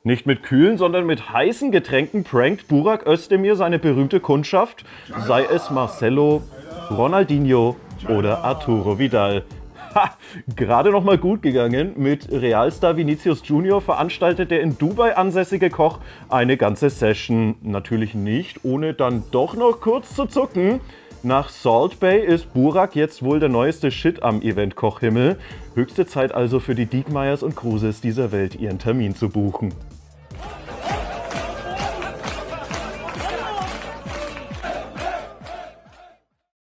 Nicht mit kühlen, sondern mit heißen Getränken prankt Burak Özdemir seine berühmte Kundschaft, sei es Marcelo, Ronaldinho oder Arturo Vidal. Ha, gerade noch mal gut gegangen. Mit Realstar Vinicius Junior veranstaltet der in Dubai ansässige Koch eine ganze Session. Natürlich nicht, ohne dann doch noch kurz zu zucken. Nach Salt Bay ist Burak jetzt wohl der neueste Shit am Event-Kochhimmel. Höchste Zeit also für die Diekmeyers und Kruses dieser Welt, ihren Termin zu buchen.